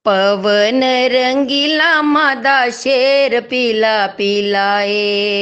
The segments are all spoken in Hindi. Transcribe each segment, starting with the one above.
पवन रंगीला मादा शेर पीला पीलाए।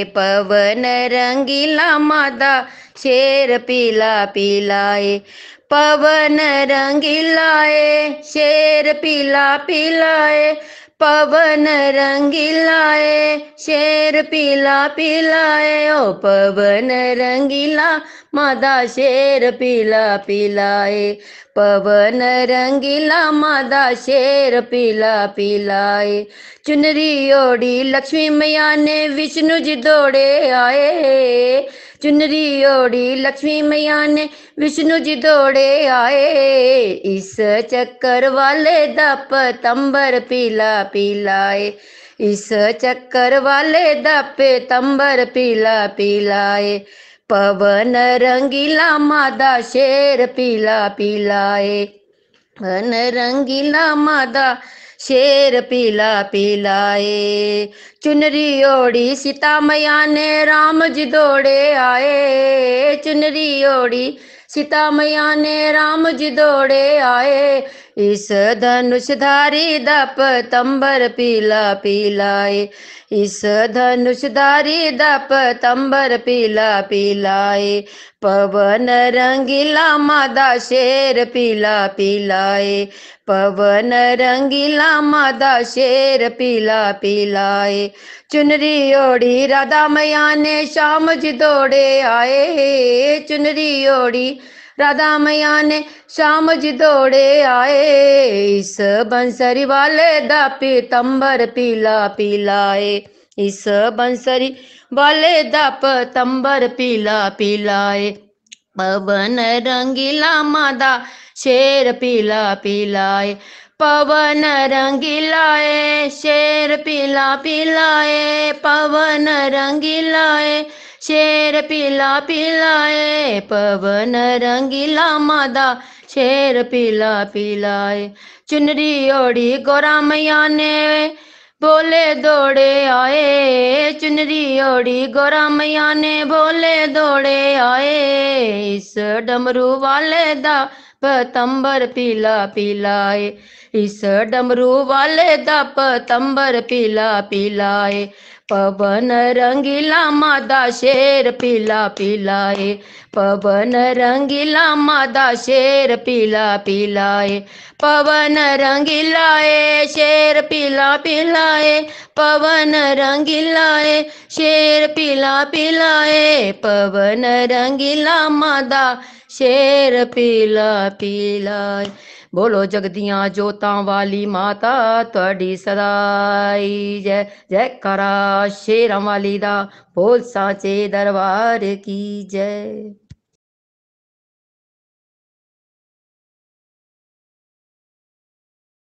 पवन रंगीला मादा शेर पीला पीलाए। पवन रंगीलाए शेर पीला पीलाए। पवन रंगीलाए शेर पीला पीलाए। ओ पवन रंगीला मादा शेर पीला पीलाए। पवन रंगीला मादा शेर पीला पीलाए। चुनरी ओढ़ी लक्ष्मी मैया ने विष्णु जी दौड़े आए। चुनरी ओढ़ी लक्ष्मी मैया ने विष्णु जी दौड़े आए। इस चक्कर वाले दा पतंबर पीला पीलाए। इस चक्कर वाले दा पतंबर पीला पीलाए। पवन रंगीला मादा शेर पीला पीलाए। पवन रंगीला मादा शेर पीला पीलाए। चुनरी ओढ़ी सीता मैया ने राम जी दौड़े आए। चुनरी ओढ़ी सीता मैया ने राम जी दौड़े आए। इस धनुषधारी दा पतंबर पीला पीलाए। इस धनुषधारी दा पतंबर पीला पीलाए। पवन रंगीला मादा शेर पीला पीलाए। पवन रंगीला मादा शेर पीला पीलाए। चुनरी ओढ़ी राधा मैया ने श्याम जी दौड़े आए। चुनरी ओढ़ी राधा मैया ने श्याम जी दौड़े आए। इस बंसरी वाले दा पीतंबर पीला पीलाए। इस बंसरी वाले दा पतंबर पीला पीलाए। पवन रंगीला मादा शेर पीला पीलाए। पवन रंगीलाए शेर पीला पीलाए। पवन रंगीलाए शेर पीला पीलाए। पवन रंगीला मादा शेर पीला पीलाए। चुनरी ओढ़ी गोरा मैया ने बोले दौड़े आए। चुनरी ओढ़ी गोरा मैया ने बोले दौड़े आए। इस डमरू वाले दा पतंबर पीला पीलाए। इस डमरू वाले दा पतंबर पीला पीलाए। पवन रंगीला मादा शेर पीला पीलाए। पवन रंगीला मादा शेर पीला पीलाए। पवन रंगीलाए शेर पीला पीलाए। पवन रंगीलाए शेर पीला पीलाए। पवन रंगीला मादा शेर पीला पीलाए। बोलो जगदियां जोतां वाली माता तुहाडी सदाई जय। जयकारा शेरां वाली दा बोल साचे दरबार की जय।